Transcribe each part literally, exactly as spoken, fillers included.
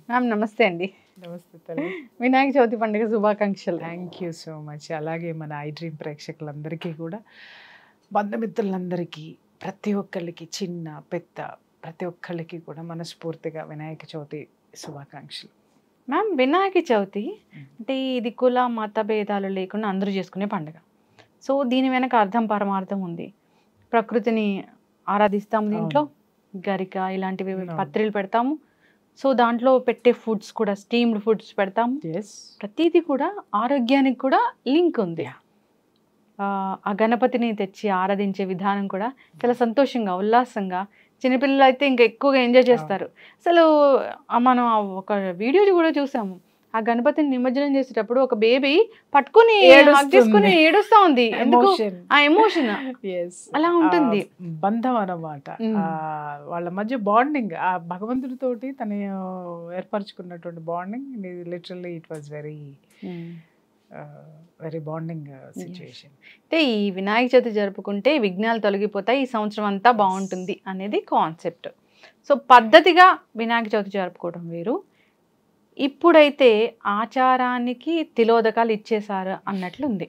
Ma'am నమస్తే అండి. నమస్తే తల్లి. వినాయక చవితి పండుగ శుభాకాంక్షలు. Thank you so much. అలాగే మన ఐ డ్రీమ్ ప్రేక్షకులందరికీ కూడా, బంధుమిత్రులందరికీ, ప్రతి ఒక్కళ్ళకి, చిన్న పెద్ద ప్రతి ఒక్కళ్ళకి కూడా మనస్ఫూర్తిగా వినాయక చవితి శుభాకాంక్షలు. మ్యామ్ వినాయక చవితి అంటే ఇది కుల మత భేదాలు లేకుండా అందరూ చేసుకునే పండుగ. సో దీని వెనక అర్థం పరమార్థం ఉంది. ప్రకృతిని ఆరాధిస్తాము, దీంట్లో గరిక ఇలాంటివి పత్రిలు పెడతాము. సో దాంట్లో పెట్టే ఫుడ్స్ కూడా స్టీమ్డ్ ఫుడ్స్ పెడతాము. ప్రతిదీ కూడా ఆరోగ్యానికి కూడా లింక్ ఉంది. ఆ గణపతిని తెచ్చి ఆరాధించే విధానం కూడా చాలా సంతోషంగా ఉల్లాసంగా, చిన్నపిల్లలు అయితే ఇంకా ఎక్కువగా ఎంజాయ్ చేస్తారు. అసలు మనం ఒక వీడియో కూడా చూసాము, ఆ గణపతిని నిమజ్జనం చేసేటప్పుడు ఒక బేబీ పట్టుకుని చేసుకుని ఏడుస్తా ఉంది. ఎందుకు? ఆ ఎమోషన్ అలా ఉంటుంది. బంధం అన్నమాట, వాళ్ళ మధ్య బాండింగ్, ఆ భగవంతుడితోటి తను ఏర్పరచుకున్నటువంటి bonding. Literally it was very very bonding situation. అంటే ఈ వినాయక చవితి జరుపుకుంటే విఘ్నాలు తొలగిపోతాయి, ఈ సంవత్సరం అంతా బాగుంటుంది అనేది కాన్సెప్ట్. సో పద్ధతిగా వినాయక చవితి జరుపుకోవడం వేరు. ఇప్పుడైతే ఆచారానికి తిలోదకాలు ఇచ్చేసారు అన్నట్లుంది.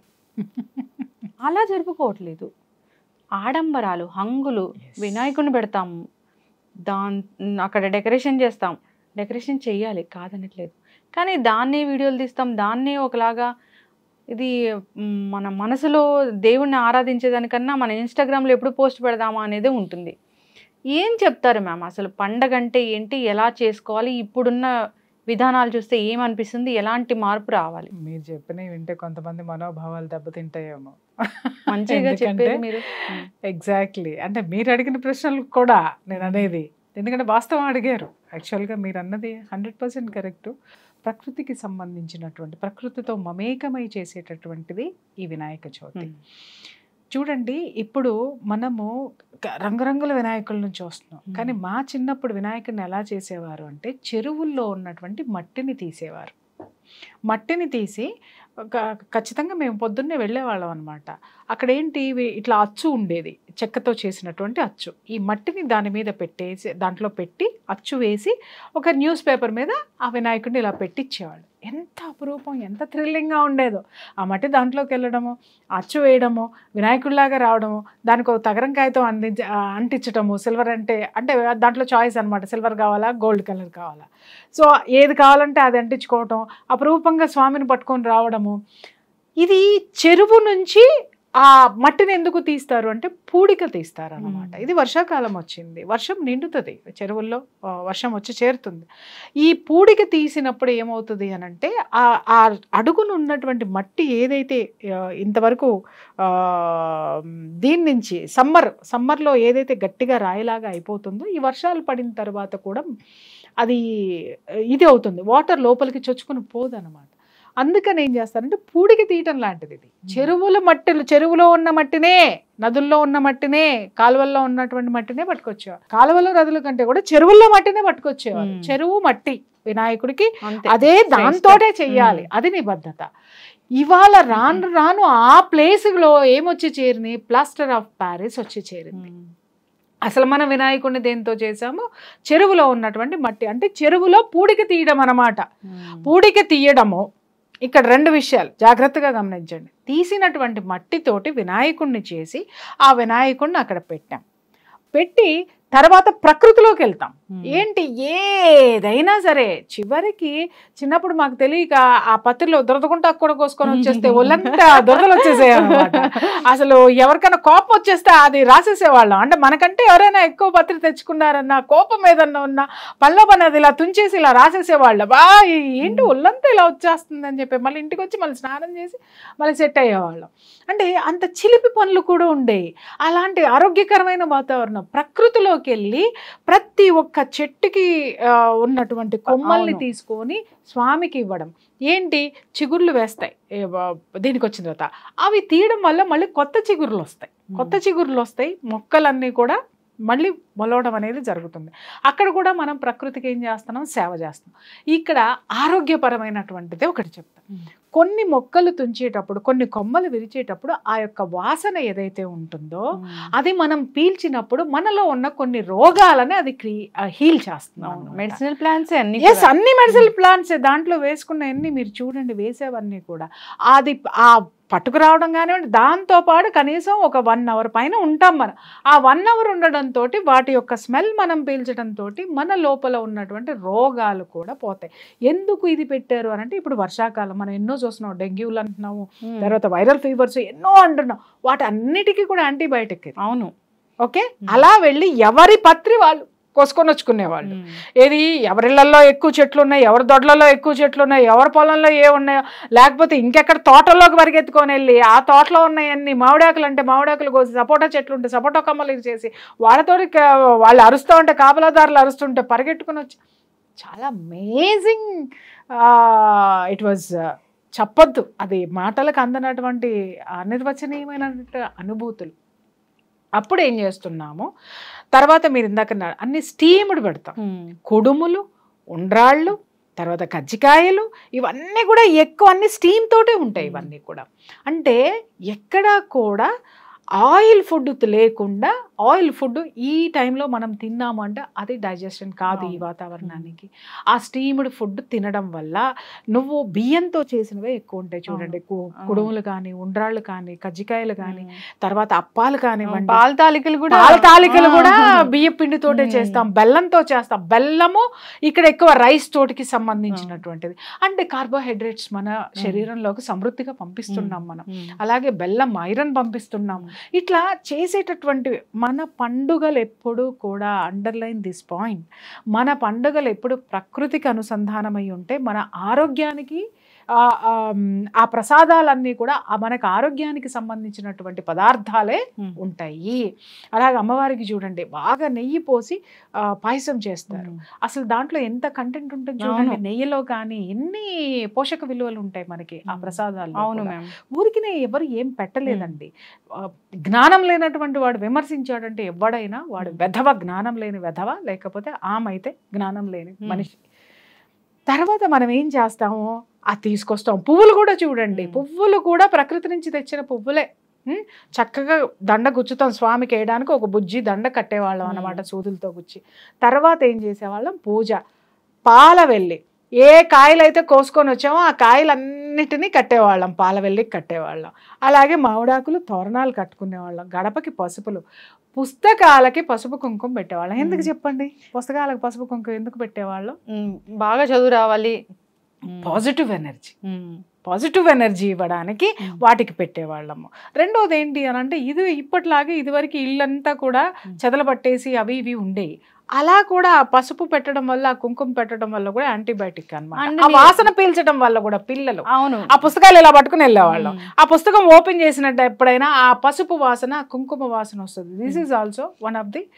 అలా జరుపుకోవట్లేదు. ఆడంబరాలు, హంగులు, వినాయకుడిని పెడతాము, దాని అక్కడ డెకరేషన్ చేస్తాం. డెకరేషన్ చెయ్యాలి కాదనట్లేదు, కానీ దాన్నే వీడియోలు తీస్తాం, దాన్నే ఒకలాగా. ఇది మన మనసులో దేవుణ్ణి ఆరాధించేదానికన్నా మన ఇన్స్టాగ్రామ్లో ఎప్పుడు పోస్ట్ పెడదామా అనేది ఉంటుంది. ఏం చెప్తారు మ్యామ్ అసలు పండగ అంటే ఏంటి, ఎలా చేసుకోవాలి, ఇప్పుడున్న విధానాలు చూస్తే ఏమనిపిస్తుంది, ఎలాంటి మార్పు రావాలి? మీరు చెప్పినవి వింటే కొంతమంది మనోభావాలు దెబ్బతింటాయేమో. మంచిగా చెప్పారు మీరు. ఎగ్జాక్ట్లీ, అంటే మీరు అడిగిన ప్రశ్నలు కూడా నేను అనేది, ఎందుకంటే వాస్తవం అడిగారు. యాక్చువల్గా మీరు అన్నది హండ్రెడ్ పర్సెంట్ కరెక్ట్. ప్రకృతికి సంబంధించినటువంటి, ప్రకృతితో మమేకమై చేసేటటువంటిది ఈ వినాయక చవితి. చూడండి, ఇప్పుడు మనము రంగురంగుల వినాయకులను చూస్తున్నాం, కానీ మా చిన్నప్పుడు వినాయకుడిని ఎలా చేసేవారు అంటే చెరువుల్లో ఉన్నటువంటి మట్టిని తీసేవారు. మట్టిని తీసి ఖచ్చితంగా మేము పొద్దున్నే వెళ్ళేవాళ్ళం అనమాట. అక్కడ ఏంటి, ఇట్లా అచ్చు ఉండేది, చెక్కతో చేసినటువంటి అచ్చు. ఈ మట్టిని దాని మీద పెట్టేసి, దాంట్లో పెట్టి అచ్చు వేసి ఒక న్యూస్ పేపర్ మీద ఆ వినాయకుడిని ఇలా పెట్టించేవాళ్ళు. ఎంత అపురూపం, ఎంత థ్రిల్లింగ్గా ఉండేదో. ఆ మట్టి దాంట్లోకి వెళ్ళడము, అచ్చు వేయడము, వినాయకుడిలాగా రావడము, దానికి ఒక తగరం కాగితం అందించ అంటించడము. సిల్వర్ అంటే అంటే దాంట్లో చాయిస్ అనమాట, సిల్వర్ కావాలా గోల్డ్ కలర్ కావాలా. సో ఏది కావాలంటే అది అంటించుకోవటం, అపురూపంగా స్వామిని పట్టుకొని రావడము. ఇది చెరువు నుంచి ఆ మట్టిని ఎందుకు తీస్తారు అంటే పూడిక తీస్తారు అన్నమాట. ఇది వర్షాకాలం వచ్చింది, వర్షం నిండుతుంది, చెరువుల్లో వర్షం వచ్చి చేరుతుంది. ఈ పూడిక తీసినప్పుడు ఏమవుతుంది అని అంటే ఆ అడుగును ఉన్నటువంటి మట్టి ఏదైతే ఇంతవరకు దీని నుంచి సమ్మర్ సమ్మర్లో ఏదైతే గట్టిగా రాయిలాగా అయిపోతుందో, ఈ వర్షాలు పడిన తర్వాత కూడా అది ఇది అవుతుంది, వాటర్ లోపలికి చొచ్చుకుని పోదు అనమాట. అందుకని ఏం చేస్తారంటే పూడికి తీయటం లాంటిది ఇది. చెరువుల మట్టిలు, చెరువులో ఉన్న మట్టినే, నదుల్లో ఉన్న మట్టినే, కాలువల్లో ఉన్నటువంటి మట్టినే పట్టుకొచ్చేవారు. కాలువలో నదుల కంటే కూడా చెరువుల్లో మట్టినే పట్టుకొచ్చేవారు. చెరువు మట్టి వినాయకుడికి అదే, దాంతోటే చెయ్యాలి, అది నిబద్ధత. ఇవాళ రాను రాను ఆ ప్లేస్లో ఏమొచ్చి చేరింది, ప్లాస్టర్ ఆఫ్ ప్యారిస్ వచ్చి చేరింది. అసలు మన వినాయకుడిని దేంతో చేసాము, చెరువులో ఉన్నటువంటి మట్టి. అంటే చెరువులో పూడిక తీయడం అన్నమాట. పూడిక తీయడము, ఇక్కడ రెండు విషయాలు జాగ్రత్తగా గమనించండి. తీసినటువంటి మట్టితోటి వినాయకుడిని చేసి ఆ వినాయకుడిని అక్కడ పెట్టాం. పెట్టి తర్వాత ప్రకృతిలోకి వెళ్తాం. ఏంటి, ఏదైనా సరే చివరికి చిన్నప్పుడు మాకు తెలియక ఆ పత్రిలో దురదకుంటా కూడా కోసుకొని వచ్చేస్తే ఒళ్ళంతా దురదలు వచ్చేసాయి అనమాట. అసలు ఎవరికైనా కోపం వచ్చేస్తే అది రాసేసేవాళ్ళం. అంటే మనకంటే ఎవరైనా ఎక్కువ పత్రి తెచ్చుకున్నారన్న కోపం ఏదన్నా ఉన్నా పళ్ళ పని అది ఇలా తుంచేసి ఇలా రాసేసేవాళ్ళం. బా ఏంటి ఒళ్ళంతా ఇలా వచ్చేస్తుంది అని చెప్పి మళ్ళీ ఇంటికి వచ్చి మళ్ళీ స్నానం చేసి మళ్ళీ సెట్ అయ్యేవాళ్ళం. అంటే అంత చిలిపి పనులు కూడా ఉండేవి. అలాంటి ఆరోగ్యకరమైన వాతావరణం, ప్రకృతిలోకి వెళ్ళి ప్రతి ఒక్క చెట్టుకి ఉన్నటువంటి కొమ్మల్ని తీసుకొని స్వామికి ఇవ్వడం. ఏంటి, చిగుర్లు వేస్తాయి దీనికి వచ్చిన తర్వాత, అవి తీయడం వల్ల మళ్ళీ కొత్త చిగుర్లు వస్తాయి. కొత్త చిగుర్లు వస్తాయి, మొక్కలన్నీ కూడా మళ్ళీ మొలవడం అనేది జరుగుతుంది. అక్కడ కూడా మనం ప్రకృతికి ఏం చేస్తున్నాం, సేవ చేస్తున్నాం. ఇక్కడ ఆరోగ్యపరమైనటువంటిది ఒకటి చెప్తాం. కొన్ని మొక్కలు తుంచేటప్పుడు కొన్ని కొమ్మలు విరిచేటప్పుడు ఆ యొక్క వాసన ఏదైతే ఉంటుందో అది మనం పీల్చినప్పుడు మనలో ఉన్న కొన్ని రోగాలని అది క్రీ హీల్ చేస్తున్నాం. మెడిసినల్ ప్లాంట్స్ అన్ని ఎస్ అన్ని మెడిసినల్ ప్లాంట్స్ దాంట్లో వేసుకున్న అన్ని మీరు చూడండి వేసేవన్నీ కూడా అది ఆ పట్టుకురావడం కానివ్వండి, దాంతోపాటు కనీసం ఒక వన్ అవర్ పైన ఉంటాం మనం. ఆ వన్ అవర్ ఉండడంతో వాటి యొక్క స్మెల్ మనం పీల్చడంతో మన లోపల ఉన్నటువంటి రోగాలు కూడా పోతాయి. ఎందుకు ఇది పెట్టారు అని అంటే ఇప్పుడు వర్షాకాలం మనం ఎన్నో చూస్తున్నాం, డెంగ్యూలు అంటున్నాము, తర్వాత వైరల్ ఫీవర్స్ ఎన్నో అంటున్నాం, వాటి అన్నిటికీ కూడా యాంటీబయాటిక్. అవును, ఓకే. అలా వెళ్ళి ఎవరి పత్రి వాళ్ళు కోసుకొని వచ్చుకునేవాళ్ళు. ఏది ఎవరిళ్లలో ఎక్కువ చెట్లు ఉన్నాయి, ఎవరి దొడ్లలో ఎక్కువ చెట్లు ఉన్నాయి, ఎవరి పొలంలో ఏ ఉన్నాయో, లేకపోతే ఇంకెక్కడ తోటల్లోకి పరిగెత్తుకొని వెళ్ళి ఆ తోటలో ఉన్నాయన్ని మామిడాకులు అంటే మామిడాకులు కోసి, సపోటా చెట్లు ఉంటే సపోటా కమ్మలు చేసి వాళ్ళతో వాళ్ళు అరుస్తూ ఉంటే కాపలాదారులు అరుస్తుంటే పరిగెట్టుకుని వచ్చి చాలా అమేజింగ్. ఇట్ వాజ్ చెప్పొద్దు, అది మాటలకు అందనటువంటి అనిర్వచనీయమైన అనుభూతులు. అప్పుడు ఏం చేస్తున్నాము, తర్వాత మీరు ఇందాక అన్ని స్టీమ్డ్ పెడతాం. కుడుములు, ఉండ్రాళ్ళు, తర్వాత కజ్జికాయలు, ఇవన్నీ కూడా ఎక్కువ అన్ని స్టీమ్ తోటే ఉంటాయి. ఇవన్నీ కూడా అంటే ఎక్కడా కూడా ఆయిల్ ఫుడ్ లేకుండా, ఆయిల్ ఫుడ్ ఈ టైంలో మనం తిన్నాము అంటే అది డైజెషన్ కాదు ఈ వాతావరణానికి. ఆ స్టీమ్డ్ ఫుడ్ తినడం వల్ల నువ్వు బియ్యంతో చేసినవే ఎక్కువ ఉంటాయి. చూడండి, కుడుములు కానీ, ఉండ్రాళ్ళు కానీ, కజ్జికాయలు కానీ, తర్వాత అప్పాలు కానివ్వండి, పాల తాలికలు కూడా పాల తాలికలు కూడా బియ్య పిండితోటే చేస్తాం, బెల్లంతో చేస్తాం. బెల్లము ఇక్కడ ఎక్కువ రైస్ తోటికి సంబంధించినటువంటిది. అంటే కార్బోహైడ్రేట్స్ మన శరీరంలోకి సమృద్ధిగా పంపిస్తున్నాం మనం. అలాగే బెల్లం ఐరన్ పంపిస్తున్నాం. ఇట్లా చేసేటటువంటి మన పండుగలు ఎప్పుడు కూడా అండర్లైన్ దిస్ పాయింట్, మన పండుగలు ఎప్పుడు ప్రకృతికి అనుసంధానమై ఉంటే మన ఆరోగ్యానికి ఆ ప్రసాదాలన్నీ కూడా మనకు ఆరోగ్యానికి సంబంధించినటువంటి పదార్థాలే ఉంటాయి. అలాగే అమ్మవారికి చూడండి బాగా నెయ్యి పోసి పాయసం చేస్తారు. అసలు దాంట్లో ఎంత కంటెంట్ ఉంటుంది చూడండి. నెయ్యిలో కానీ ఎన్ని పోషక విలువలు ఉంటాయి మనకి ఆ ప్రసాదాలు. అవును, ఊరికినే ఎవరు ఏం పెట్టలేదండి. జ్ఞానం లేనటువంటి వాడు విమర్శించాడంటే ఎవడైనా వాడు వెధవ, జ్ఞానం లేని వెధవ, లేకపోతే ఆమైతే జ్ఞానం లేని మనిషి. తర్వాత మనం ఏం చేస్తాము, అది తీసుకొస్తాం. పువ్వులు కూడా చూడండి, పువ్వులు కూడా ప్రకృతి నుంచి తెచ్చిన పువ్వులే. చక్కగా దండ గుచ్చుతాం, స్వామికి వేయడానికి ఒక బుజ్జి దండ కట్టేవాళ్ళం అన్నమాట, సూదులతో గుచ్చి. తర్వాత ఏం చేసేవాళ్ళం, పూజ. పాలవెల్లి ఏ కాయలు అయితే కోసుకొని వచ్చామో ఆ కాయలన్నిటినీ కట్టేవాళ్ళం, పాలవెల్లికి కట్టేవాళ్ళం. అలాగే మామిడాకులు తోరణాలు కట్టుకునేవాళ్ళం. గడపకి పసుపులు, పుస్తకాలకి పసుపు కుంకుమ పెట్టేవాళ్ళం. ఎందుకు చెప్పండి, పుస్తకాలకు పసుపు కుంకుమ ఎందుకు పెట్టేవాళ్ళం? బాగా చదువు రావాలి, పాజిటివ్ ఎనర్జీ పాజిటివ్ ఎనర్జీ ఇవ్వడానికి వాటికి పెట్టేవాళ్ళము. రెండోది ఏంటి అని అంటే, ఇది ఇప్పట్లాగే ఇదివరకు ఇల్లంతా కూడా చెదలు పట్టేసి అవి ఇవి ఉండేవి. అలా కూడా పసుపు పెట్టడం వల్ల, కుంకుమ పెట్టడం వల్ల కూడా యాంటీబయాటిక్ అన్నమాట. ఆ వాసన పీల్చడం వల్ల కూడా పిల్లలు అవును ఆ పుస్తకాలు ఇలా పట్టుకుని వెళ్ళేవాళ్ళం. ఆ పుస్తకం ఓపెన్ చేసినట్టు ఎప్పుడైనా ఆ పసుపు వాసన, కుంకుమ వాసన వస్తుంది. This is also one of the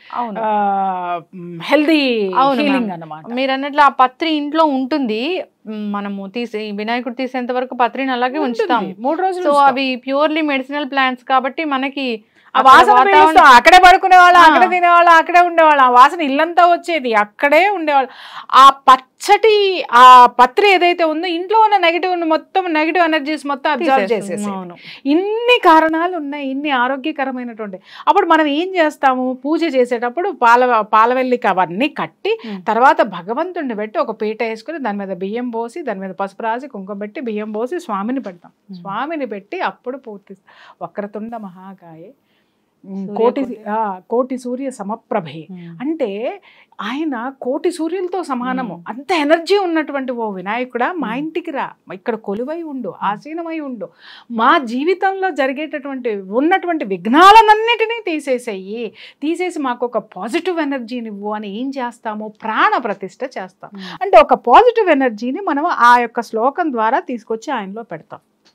healthy feeling అన్నమాట. మీరు అన్నట్లు ఆ పత్రి ఇంట్లో ఉంటుంది, మనము తీసి వినాయకుడు తీసేంత వరకు పత్రిని అలాగే ఉంచుతాం మూడు రోజులు. సో అవి ప్యూర్లీ మెడిసినల్ ప్లాంట్స్ కాబట్టి మనకి ఆ వాసన అక్కడే పడుకునే వాళ్ళం, అక్కడే తినేవాళ్ళం, అక్కడే ఉండేవాళ్ళం. ఆ వాసన ఇల్లంతా వచ్చేది, అక్కడే ఉండేవాళ్ళం. ఆ పచ్చటి ఆ పత్రి ఏదైతే ఉందో ఇంట్లో ఉన్న నెగిటివ్ మొత్తం నెగిటివ్ ఎనర్జీస్ మొత్తం అబ్జర్వ్ చేసేసి. ఇన్ని కారణాలు ఉన్నాయి, ఇన్ని ఆరోగ్యకరమైనటువంటి. అప్పుడు మనం ఏం చేస్తాము, పూజ చేసేటప్పుడు పాల పాలవెల్లికి అవన్నీ కట్టి తర్వాత భగవంతుడిని పెట్టి ఒక పీట వేసుకుని దాని మీద బియ్యం పోసి, దాని మీద పసుపు రాసి, కుంకుమ పెట్టి బియ్యం పోసి స్వామిని పెడతాం. స్వామిని పెట్టి అప్పుడు పూర్తి వక్రతుండ మహాకాయే కోటి కోటి సూర్య సమప్రభే అంటే ఆయన కోటి సూర్యులతో సమానము. అంత ఎనర్జీ ఉన్నటువంటి ఓ వినాయకుడా, మా ఇంటికి రా, ఇక్కడ కొలువై ఉండు, ఆసీనమై ఉండు, మా జీవితంలో జరిగేటటువంటి ఉన్నటువంటి విఘ్నాలన్నిటినీ తీసేసేయి, తీసేసి మాకు ఒక పాజిటివ్ ఎనర్జీనివ్వు అని ఏం చేస్తాము, ప్రాణ ప్రతిష్ఠ చేస్తాం. అంటే ఒక పాజిటివ్ ఎనర్జీని మనం ఆ యొక్క శ్లోకం ద్వారా తీసుకొచ్చి ఆయనలో పెడతాం.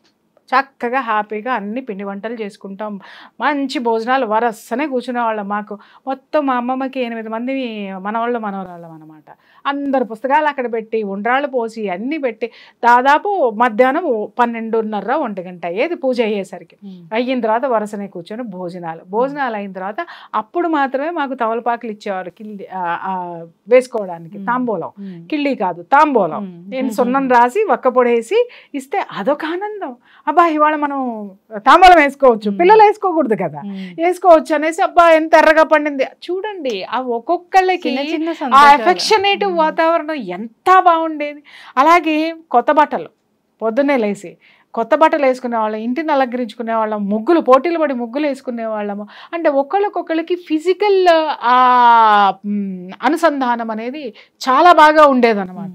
చక్కగా హ్యాపీగా అన్ని పిండి వంటలు చేసుకుంటాం, మంచి భోజనాలు వరసనే కూర్చునే వాళ్ళం. మాకు మొత్తం మా అమ్మమ్మకి ఎనిమిది మంది మనవాళ్ళు మనవరాళ్ళం అనమాట. అందరు పుస్తకాలు అక్కడ పెట్టి ఉండ్రాళ్ళు పోసి అన్నీ పెట్టి దాదాపు మధ్యాహ్నం పన్నెండున్నర ఒంటి గంట అయ్యేది పూజ అయ్యేసరికి. అయిన తర్వాత వరసనే కూర్చొని భోజనాలు భోజనాలు అయిన తర్వాత అప్పుడు మాత్రమే మాకు తమలపాకులు ఇచ్చేవారు కిల్లి వేసుకోవడానికి. తాంబూలం, కిళ్ళి కాదు తాంబూలం. నేను సున్నం రాసి వక్క పొడేసి ఇస్తే అదొక ఆనందం. అబ్బా ఇవాళ మనం తాంబూలం వేసుకోవచ్చు, పిల్లలు వేసుకోకూడదు కదా, వేసుకోవచ్చు అనేసి అబ్బా ఎంత ఎర్రగా పండింది చూడండి. ఆ ఒక్కొక్కళ్ళకి ఆ ఎఫెక్షనేటివ్ వాతావరణం ఎంత బాగుండేది. అలాగే కొత్త బట్టలు పొద్దున్నే లేసి కొత్త బట్టలు వేసుకునే వాళ్ళం, ఇంటిని అలంకరించుకునే వాళ్ళం, ముగ్గులు పోటీలు పడి ముగ్గులు వేసుకునే వాళ్ళము. అంటే ఒకళ్ళకొకళ్ళకి ఫిజికల్ ఆ అనుసంధానం అనేది చాలా బాగా ఉండేదన్నమాట.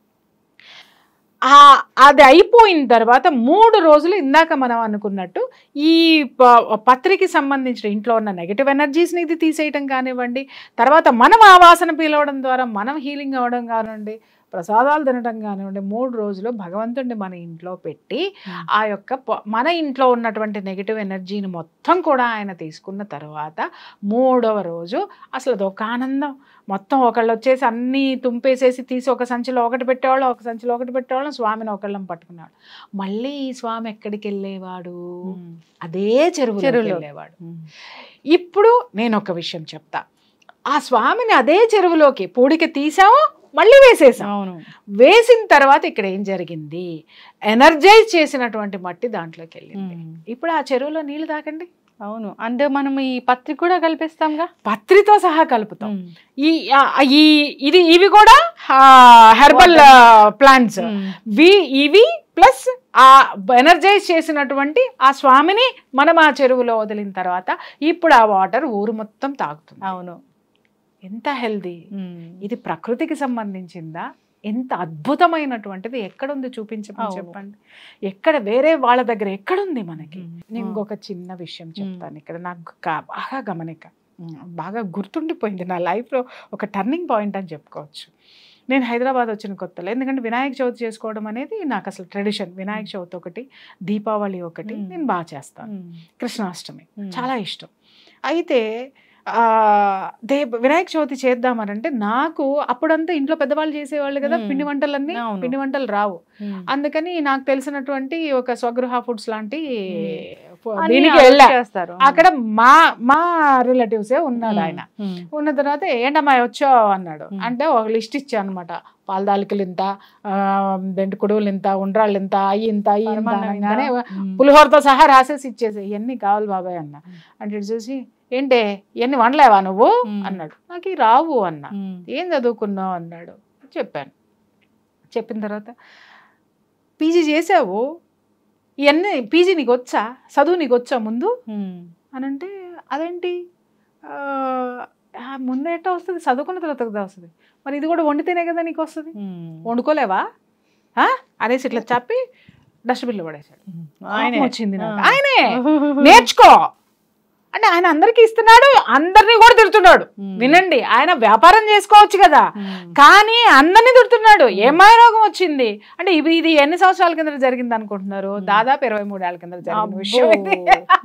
అది అయిపోయిన తర్వాత మూడు రోజులు ఇందాక మనం అనుకున్నట్టు ఈ పత్రికి సంబంధించిన ఇంట్లో ఉన్న నెగటివ్ ఎనర్జీస్ని ఇది తీసేయటం కానివ్వండి, తర్వాత మనం ఆ వాసన పీలవడం ద్వారా మనం హీలింగ్ అవ్వడం కానివ్వండి, ప్రసాదాలు తినడం కానివ్వండి, మూడు రోజులు భగవంతుడిని మన ఇంట్లో పెట్టి ఆ యొక్క మన ఇంట్లో ఉన్నటువంటి నెగిటివ్ ఎనర్జీని మొత్తం కూడా ఆయన తీసుకున్న తర్వాత మూడవ రోజు అసలు అదొక ఆనందం. మొత్తం ఒకళ్ళు వచ్చేసి అన్నీ తుంపేసేసి తీసి ఒక సంచిలో ఒకటి పెట్టేవాళ్ళు, ఒక సంచిలో ఒకటి పెట్టేవాళ్ళం, స్వామిని ఒకళ్ళం పట్టుకునేవాడు. మళ్ళీ ఈ స్వామి ఎక్కడికి వెళ్ళేవాడు? అదే చెరువులో వెళ్ళేవాడు. ఇప్పుడు నేను ఒక విషయం చెప్తా. ఆ స్వామిని అదే చెరువులోకి పూడిక తీసాము, మళ్ళీ వేసేసాం. వేసిన తర్వాత ఇక్కడ ఏం జరిగింది? ఎనర్జైజ్ చేసినటువంటి మట్టి దాంట్లోకి వెళ్ళింది. ఇప్పుడు ఆ చెరువులో నీళ్లు తాకండి. అవును, అంటే మనం ఈ పత్రి కూడా కలిపేస్తాంగా, పత్రితో సహా కలుపుతాం. ఈ ఈ ఇది ఇవి కూడా హెర్బల్ ప్లాంట్స్. ఇవి ప్లస్ ఆ ఎనర్జైజ్ చేసినటువంటి ఆ స్వామిని మనం ఆ చెరువులో వదిలిన తర్వాత ఇప్పుడు ఆ వాటర్ ఊరు మొత్తం తాగుతుంది. అవును, ఎంత హెల్దీ. ఇది ప్రకృతికి సంబంధించిందా? ఎంత అద్భుతమైనటువంటిది. ఎక్కడుంది చూపించమని చెప్పండి. ఎక్కడ వేరే వాళ్ళ దగ్గర ఎక్కడుంది మనకి? నేను ఇంకొక చిన్న విషయం చెప్తాను ఇక్కడ, నాకు బాగా గమనిక బాగా గుర్తుండిపోయింది నా లైఫ్లో, ఒక టర్నింగ్ పాయింట్ అని చెప్పుకోవచ్చు. నేను హైదరాబాద్ వచ్చిన కొత్తలో, ఎందుకంటే వినాయక చవితి చేసుకోవడం అనేది నాకు అసలు ట్రెడిషన్. వినాయక చవితి ఒకటి, దీపావళి ఒకటి నేను బాగా చేస్తాను, కృష్ణాష్టమి చాలా ఇష్టం. అయితే దే వినాయక చవితి చేద్దామనంటే నాకు అప్పుడంతా ఇంట్లో పెద్దవాళ్ళు చేసేవాళ్ళు కదా పిండి వంటలన్నీ, పిండి వంటలు రావు. అందుకని నాకు తెలిసినటువంటి ఒక స్వగృహ ఫుడ్స్ లాంటి దీనికి వెళ్ళారు. అక్కడ మా మా రిలేటివ్సే ఉన్నాడు ఆయన. ఉన్న తర్వాత ఏంటమ్మా వచ్చావు అన్నాడు. అంటే ఒక లిస్ట్ ఇచ్చా అనమాట. పాలదాలికలు ఇంత, దెంటి కుడువులు ఇంత, ఉండ్రాళ్ళు ఇంత, అయ్యి ఇంత, అయ్యి ఇంత, పులిహోరతో సహా రాసేసి ఇచ్చేసి ఇవన్నీ కావాలి బాబాయ్ అన్న. అంటే చూసి ఏంటే ఇవన్నీ వండలేవా నువ్వు అన్నాడు. నాకు రావు అన్న. ఏం చదువుకున్నావు అన్నాడు. చెప్పాను. చెప్పిన తర్వాత పీజీ చేసావు, ఇవన్నీ పీజీ నీకు వచ్చా, చదువు నీకు వచ్చా ముందు అని అంటే, అదేంటి ముందే ఎట్టా వస్తుంది, చదువుకున్న తర్వాత కదా వస్తుంది, మరి ఇది కూడా వండితేనే కదా నీకు వస్తుంది, వండుకోలేవా అనేసి ఇట్లా చెప్పి డస్ట్బిన్లో పడేశాడు. ఆయన వచ్చింది నాకు, ఆయనే నేర్చుకో అంటే ఆయన అందరికి ఇస్తున్నాడు, అందరినీ కూడా తిడుతున్నాడు. వినండి, ఆయన వ్యాపారం చేసుకోవచ్చు కదా, కానీ అందరినీ తిడుతున్నాడు. ఏమై రోగం వచ్చింది అంటే ఇది ఇది ఎన్ని సంవత్సరాల కింద జరిగింది అనుకుంటున్నారు? దాదాపు ఇరవై మూడేళ్ల కింద జరిగిన విషయం ఇది.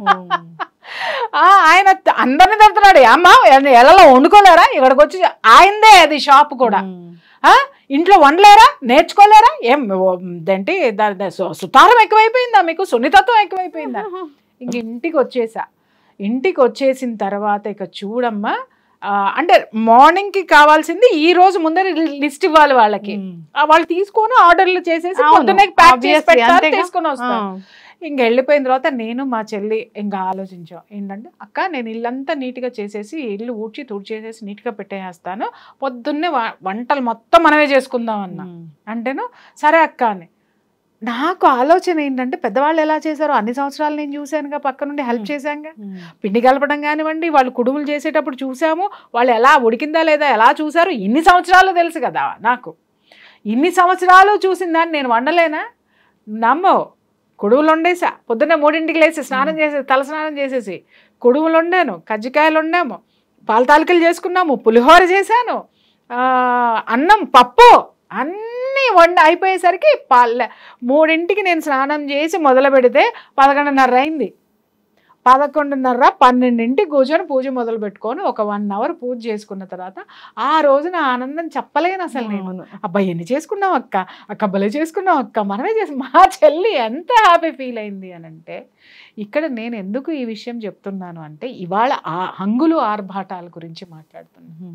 ఆయన అందరినీ తిడుతున్నాడు. అమ్మ ఎలలో వండుకోలేరా, ఇక్కడికి వచ్చి ఆయనదే అది షాప్ కూడా, ఇంట్లో వండలేరా, నేర్చుకోలేరా, ఏం ఏంటి సుతారం ఎక్కువైపోయిందా మీకు, సున్నితత్వం ఎక్కువైపోయిందా? ఇంక ఇంటికి వచ్చేసా. ఇంటికి వచ్చేసిన తర్వాత ఇక చూడమ్మా, అంటే మార్నింగ్కి కావాల్సింది ఈ రోజు ముందర లిస్ట్ ఇవ్వాలి వాళ్ళకి, వాళ్ళు తీసుకొని ఆర్డర్లు చేసేసి పొద్దున్నే ప్యాక్ చేసి పెట్టాలి, తీసుకొని వస్తాను. ఇంక వెళ్ళిపోయిన తర్వాత నేను మా చెల్లి ఇంకా ఆలోచించాం ఏంటంటే, అక్క నేను ఇల్లంతా నీట్గా చేసేసి ఇల్లు ఊడ్చి తుడిచేసేసి నీట్గా పెట్టేస్తాను, పొద్దున్నే వంటలు మొత్తం మనమే చేసుకుందాం అన్నా. అంటేను సరే అక్క అని. నాకు ఆలోచన ఏంటంటే, పెద్దవాళ్ళు ఎలా చేశారో అన్ని సంవత్సరాలు నేను చూశానుగా, పక్క నుండి హెల్ప్ చేశానుగా, పిండి కలపడం కానివ్వండి, వాళ్ళు కుడుములు చేసేటప్పుడు చూసాము, వాళ్ళు ఎలా ఉడికిందా లేదా ఎలా చూసారు, ఇన్ని సంవత్సరాలు తెలుసు కదా నాకు. ఇన్ని సంవత్సరాలు చూసిన దాన్ని నేను వండలేనా? నమ్మో, కుడుములు వండేసా, పొద్దున్నే మూడింటికి లేచి స్నానం చేసేసి తల స్నానం చేసేసి కుడుములు వండాను, కజ్జికాయలు వండాము, పాలతాలికలు చేసుకున్నాము, పులిహోర చేశాను, అన్నం పప్పు అన్నీ అన్నీ వంట అయిపోయేసరికి పల్లె మూడింటికి నేను స్నానం చేసి మొదలు పెడితే పదకొండున్నర అయింది. పదకొండున్నర పన్నెండింటికి కూర్చొని పూజ మొదలు పెట్టుకొని ఒక వన్ అవర్ పూజ చేసుకున్న తర్వాత ఆ రోజున ఆనందం చెప్పలేను అసలు నేను. అబ్బాయి ఎన్ని చేసుకున్నావు అక్క, అక్క భలే చేసుకున్నావు అక్క, మనమే చేసి మా చెల్లి ఎంత హ్యాపీ ఫీల్ అయింది అని అంటే. ఇక్కడ నేను ఎందుకు ఈ విషయం చెప్తున్నాను అంటే ఇవాళ ఆ హంగులు ఆర్భాటాల గురించి మాట్లాడుతున్నాను.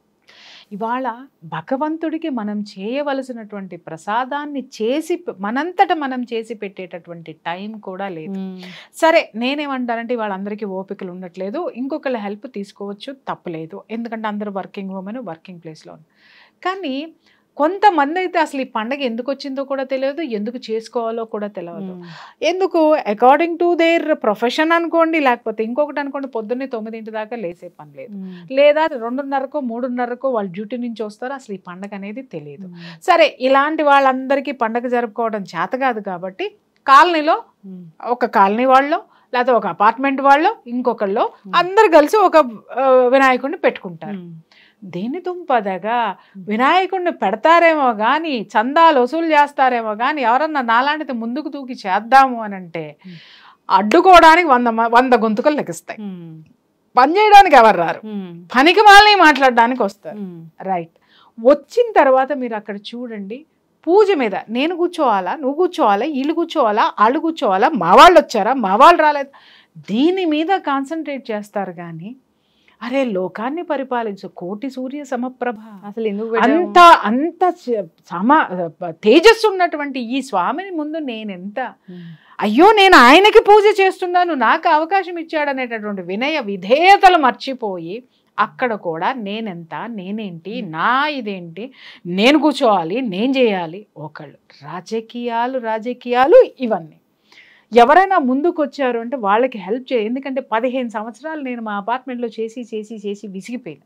ఇవాళ భగవంతుడికి మనం చేయవలసినటువంటి ప్రసాదాన్ని చేసి మనంతట మనం చేసి పెట్టేటటువంటి టైం కూడా లేదు. సరే నేనేమంటానంటే వాళ్ళందరికీ ఓపికలు ఉండట్లేదు, ఇంకొకళ్ళ హెల్ప్ తీసుకోవచ్చు, తప్పలేదు. ఎందుకంటే అందరూ వర్కింగ్ ఉమెన్ వర్కింగ్ ప్లేస్లో. కానీ కొంతమంది అయితే అసలు ఈ పండగ ఎందుకు వచ్చిందో కూడా తెలియదు, ఎందుకు చేసుకోవాలో కూడా తెలియదు. ఎందుకు అకార్డింగ్ టు దేర్ ప్రొఫెషన్ అనుకోండి, లేకపోతే ఇంకొకటి అనుకోండి, పొద్దున్నే తొమ్మిదింటి దాకా లేసే పని లేదు, లేదా రెండున్నరకో మూడున్నరకో వాళ్ళు డ్యూటీ నుంచి వస్తారు, అసలు ఈ పండగ అనేది తెలియదు. సరే ఇలాంటి వాళ్ళందరికీ పండగ జరుపుకోవడం చేత కాదు కాబట్టి కాలనీలో ఒక కాలనీ వాళ్ళు లేకపోతే ఒక అపార్ట్మెంట్ వాళ్ళు ఇంకొకళ్ళు అందరు కలిసి ఒక వినాయకుడిని పెట్టుకుంటారు. దేని దుంపదగా వినాయకుడిని పెడతారేమో కానీ చందాలు వసూలు చేస్తారేమో కానీ ఎవరన్నా నాలాంటిది ముందుకు దూకి చేద్దాము అని అంటే అడ్డుకోవడానికి వంద వంద గొంతుకలు లెగిస్తాయి. పని చేయడానికి ఎవరు రారు, పనికి వాళ్ళని మాట్లాడడానికి వస్తారు. రైట్, వచ్చిన తర్వాత మీరు అక్కడ చూడండి, పూజ మీద నేను కూర్చోవాలా, నువ్వు కూర్చోవాలా, వీళ్ళు కూర్చోవాలా, వాళ్ళు కూర్చోవాలా, మా వాళ్ళు వచ్చారా, మా వాళ్ళు రాలేదు, దీని మీద కాన్సన్ట్రేట్ చేస్తారు. కానీ అరే లోకాన్ని పరిపాలించు కోటి సూర్య సమప్రభ, అసలు అంత అంత సమ తేజస్సు ఉన్నటువంటి ఈ స్వామిని ముందు నేనెంత, అయ్యో నేను ఆయనకి పూజ చేస్తున్నాను, నాకు అవకాశం ఇచ్చాడనేటటువంటి వినయ విధేయతలు మర్చిపోయి అక్కడ కూడా నేనెంత, నేనేంటి, నా ఇదేంటి, నేను కూర్చోవాలి, నేను చేయాలి. ఒకళ్ళు రాజకీయాలు రాజకీయాలు ఇవన్నీ ఎవరైనా ముందుకు వచ్చారు అంటే వాళ్ళకి హెల్ప్ చేయ. ఎందుకంటే పదిహేను సంవత్సరాలు నేను మా అపార్ట్మెంట్లో చేసి చేసి చేసి విసిగిపోయాను.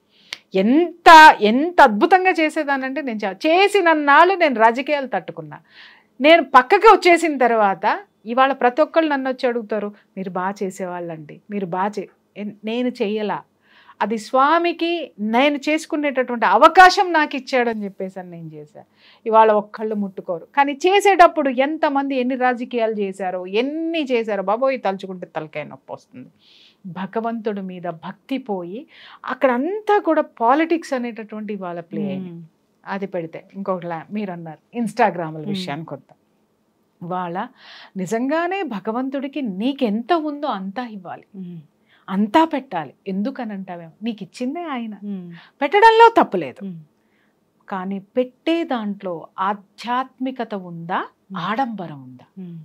ఎంత ఎంత అద్భుతంగా చేసేదానంటే నేను చేసినన్నాళ్ళు నేను రాజకీయాలు తట్టుకున్నా. నేను పక్కకి వచ్చేసిన తర్వాత ఇవాళ ప్రతి ఒక్కళ్ళు నన్ను వచ్చి అడుగుతారు, మీరు బాగా చేసేవాళ్ళండి, మీరు బాగా చే నేను చెయ్యలా, అది స్వామికి నేను చేసుకునేటటువంటి అవకాశం నాకు ఇచ్చాడని చెప్పేసి నేను చేశాను. ఇవాళ ఒక్కళ్ళు ముట్టుకోరు, కానీ చేసేటప్పుడు ఎంతమంది ఎన్ని రాజకీయాలు చేశారో, ఎన్ని చేశారో బాబోయ్ తలుచుకుంటే తలకాయ నొప్పి వస్తుంది. భగవంతుడి మీద భక్తి పోయి అక్కడంతా కూడా పాలిటిక్స్ అనేటటువంటి ఇవాళ ప్లే అయింది. అది పెడితే ఇంకొకలా మీరు అన్నారు ఇన్స్టాగ్రామ్ల విషయానికి వద్దాం. ఇవాళ నిజంగానే భగవంతుడికి నీకెంత ఉందో అంతా ఇవ్వాలి, అంతా పెట్టాలి. ఎందుకనంటావేమో, నీకు ఇచ్చిందే ఆయన, పెట్టడంలో తప్పులేదు. కానీ పెట్టే దాంట్లో ఆధ్యాత్మికత ఉందా, ఆడంబరం ఉందా?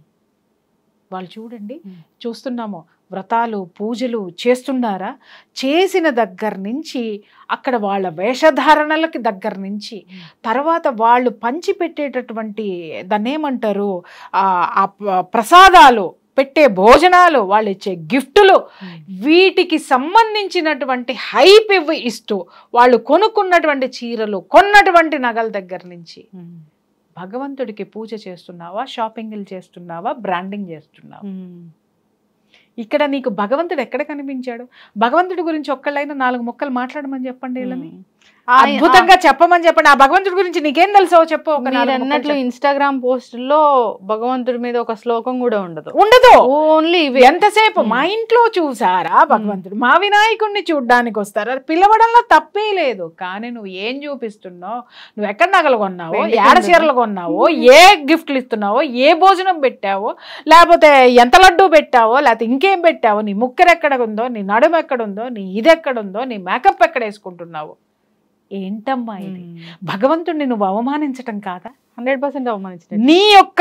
వాళ్ళు చూడండి, చూస్తున్నాము వ్రతాలు పూజలు చేస్తున్నారా, చేసిన దగ్గర నుంచి అక్కడ వాళ్ళ వేషధారణలకి దగ్గర నుంచి తర్వాత వాళ్ళు పంచిపెట్టేటటువంటి దాన్ని ఏమంటారు ఆ ప్రసాదాలు, పెట్టే భోజనాలు, వాళ్ళు ఇచ్చే గిఫ్టులు, వీటికి సంబంధించినటువంటి హైప్ ఇవ్వి ఇస్తూ వాళ్ళు కొనుక్కున్నటువంటి చీరలు, కొన్నటువంటి నగల దగ్గర నుంచి భగవంతుడికి పూజ చేస్తున్నావా, షాపింగ్లు చేస్తున్నావా, బ్రాండింగ్ చేస్తున్నావా? ఇక్కడ నీకు భగవంతుడు ఎక్కడ కనిపించాడు? భగవంతుడి గురించి ఒక్కళ్ళైనా నాలుగు మొక్కలు మాట్లాడమని చెప్పండి, వీళ్ళని అద్భుతంగా చెప్పమని చెప్పండి. ఆ భగవంతుడి గురించి నీకేం తెలుసో చెప్పు. అన్నట్లు ఇన్స్టాగ్రామ్ పోస్టుల్లో భగవంతుడి మీద ఒక శ్లోకం కూడా ఉండదు ఉండదు ఓన్లీ ఎంతసేపు మా ఇంట్లో చూసారా భగవంతుడు, మా వినాయకుడిని చూడ్డానికి వస్తారా, పిలవడంలో తప్పే లేదు. కానీ నువ్వు ఏం చూపిస్తున్నావు, నువ్వు ఎక్కడ నగలు కొన్నావో, ఏడ చీరలు కొన్నావో, ఏ గిఫ్ట్లు ఇస్తున్నావో, ఏ భోజనం పెట్టావో, లేకపోతే ఎంత లడ్డూ పెట్టావో, లేకపోతే ఇంకేం పెట్టావో, నీ ముక్కరు ఎక్కడ ఉందో, నీ నడుము ఎక్కడుందో, నీ ఇది ఎక్కడుందో, నీ మేకప్ ఎక్కడ వేసుకుంటున్నావు, ఏంటమ్మా ఇది? భగవంతుడిని నువ్వు అవమానించటం కాదా? హండ్రెడ్ పర్సెంట్ అవమానించడం. నీ యొక్క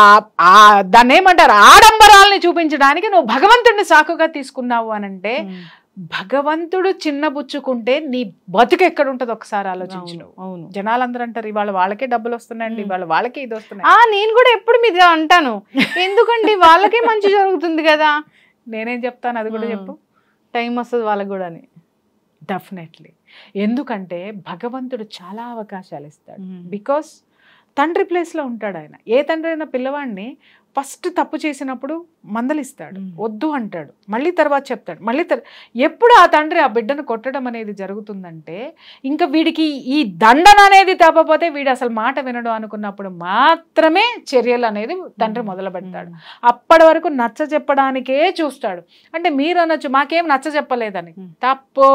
దాన్ని ఏమంటారు ఆడంబరాల్ని చూపించడానికి నువ్వు భగవంతుడిని సాకుగా తీసుకున్నావు అనంటే భగవంతుడు చిన్నబుచ్చుకుంటే నీ బతుకు ఎక్కడ ఉంటుంది ఒకసారి ఆలోచించు. అవును, జనాలందరూ అంటారు ఇవాళ వాళ్ళకే డబ్బులు వస్తున్నాయండి, ఇవాళ వాళ్ళకే ఇది వస్తున్నాయి. ఆ నేను కూడా ఎప్పుడు మీద అంటాను, ఎందుకండి వాళ్ళకే మంచి జరుగుతుంది కదా. నేనేం చెప్తాను, అది కూడా చెప్పు. టైం వస్తుంది వాళ్ళకి కూడా అని. డెఫినెట్లీ. ఎందుకంటే భగవంతుడు చాలా అవకాశాలు ఇస్తాడు. బికాస్ తండ్రి ప్లేస్లో ఉంటాడు ఆయన. ఏ తండ్రి అయినా పిల్లవాడిని ఫస్ట్ తప్పు చేసినప్పుడు మందలిస్తాడు, వద్దు అంటాడు, మళ్ళీ తర్వాత చెప్తాడు, మళ్ళీ తర్ ఎప్పుడు ఆ తండ్రి ఆ బిడ్డను కొట్టడం అనేది జరుగుతుందంటే ఇంకా వీడికి ఈ దండన అనేది తప్పపోతే వీడు అసలు మాట వినడు అనుకున్నప్పుడు మాత్రమే చర్యలు అనేది తండ్రి మొదలు పెడతాడు. అప్పటి వరకు నచ్చ చెప్పడానికే చూస్తాడు. అంటే మీరు అనొచ్చు మాకేం నచ్చ చెప్పలేదని, తప్పు.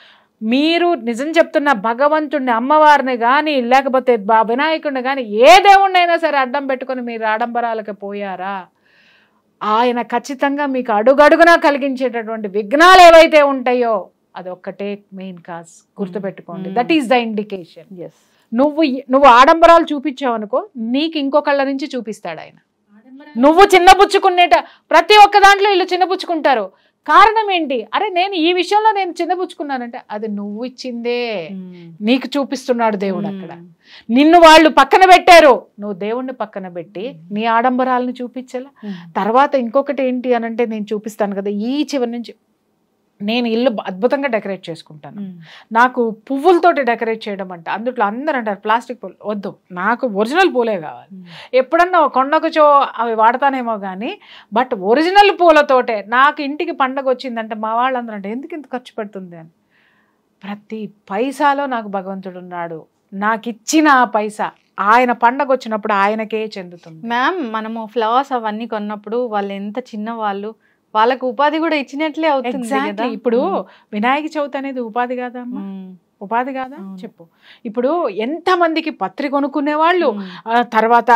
మీరు నిజం చెప్తున్న భగవంతుడిని, అమ్మవారిని కానీ లేకపోతే వినాయకుడిని కానీ ఏ దేవుణ్ణైనా సరే అడ్డం పెట్టుకొని మీరు ఆడంబరాలకు పోయారా, ఆయన ఖచ్చితంగా మీకు అడుగడుగునా కలిగించేటటువంటి విఘ్నాలు ఏవైతే ఉంటాయో అదొక్కటే మెయిన్ కాజ్, గుర్తుపెట్టుకోండి. That is the indication. Yes, నువ్వు నువ్వు ఆడంబరాలు చూపించావు అనుకో, నీకు ఇంకొకళ్ళ నుంచి చూపిస్తాడు ఆయన. నువ్వు చిన్నపుచ్చుకునేట ప్రతి ఒక్క దాంట్లో వీళ్ళు చిన్నపుచ్చుకుంటారు. కారణం ఏంటి? అరే నేను ఈ విషయంలో నేను చిన్నపుచ్చుకున్నానంటే అది నువ్వు ఇచ్చిందే, నీకు చూపిస్తున్నాడు దేవుడు అక్కడ. నిన్ను వాళ్ళు పక్కన పెట్టారు, నువ్వు దేవుణ్ణి పక్కన పెట్టి నీ ఆడంబరాలను చూపించాలా. తర్వాత ఇంకొకటి ఏంటి అని అంటే నేను చూపిస్తాను కదా, ఈ చివరి నుంచి నేను ఇల్లు అద్భుతంగా డెకరేట్ చేసుకుంటాను. నాకు పువ్వులతోటి డెకరేట్ చేయడం అంటే అందుట్లో అందరూ అంటారు ప్లాస్టిక్ పూలు వద్దు, నాకు ఒరిజినల్ పూలే కావాలి. ఎప్పుడన్నా కొండకు చో అవి వాడతానేమో కానీ బట్ ఒరిజినల్ పూలతోటే. నాకు ఇంటికి పండగ వచ్చిందంటే మా వాళ్ళందరూ అంటే ఎందుకు ఇంత ఖర్చు పెడుతుంది అని. ప్రతి పైసాలో నాకు భగవంతుడు ఉన్నాడు, నాకు ఇచ్చిన ఆ పైసా ఆయన పండగ వచ్చినప్పుడు ఆయనకే చెందుతుంది. మ్యామ్ మనము ఫ్లవర్స్ అవన్నీ కొన్నప్పుడు వాళ్ళు ఎంత చిన్న వాళ్ళు, వాళ్ళకు ఉపాధి కూడా ఇచ్చినట్లే అవుతుంది కదా. ఇప్పుడు వినాయక చవితి అనేది ఉపాధి కాదా అమ్మా? ఉపాధి కాదా చెప్పు. ఇప్పుడు ఎంత మందికి పత్రి కొనుక్కునే వాళ్ళు, తర్వాత